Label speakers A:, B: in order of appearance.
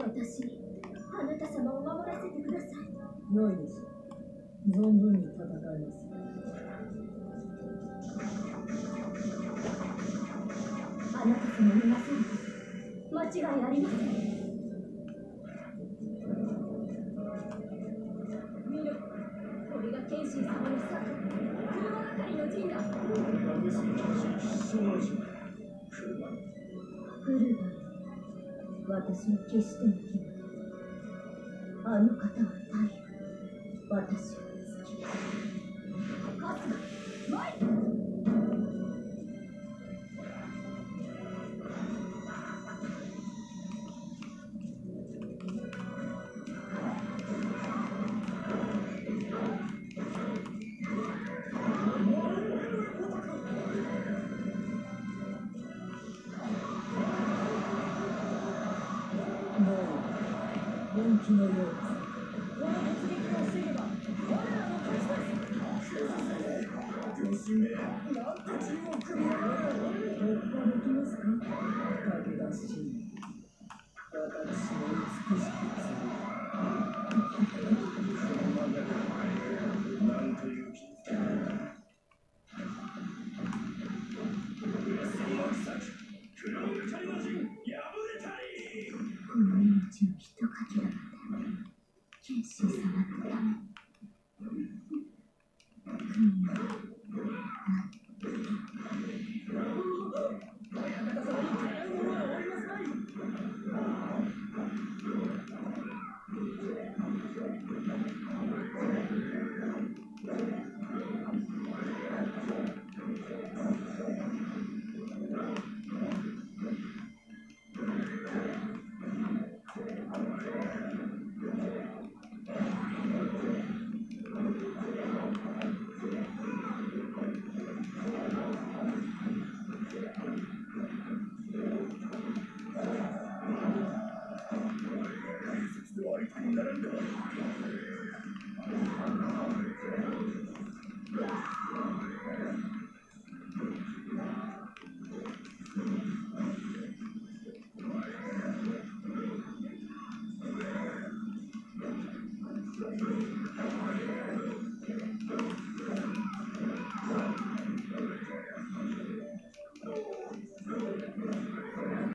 A: 私にあなた様を守らせてください。
B: 良いです。存分に戦います。
A: あなた様のなさる間違いありません。見ろ、これが謙信様の策。車係の陣だ。来るが私は決しての気があの方は大夫、私は好き。春日、前に
B: 本気のようです。
A: この突撃を防げば我らの勝ちです。
B: 娘、なんて血を汲み上げる。突破できますか、武田信玄。私の美しくする。なんという気。
A: この命の一かけらまで謙信様のために。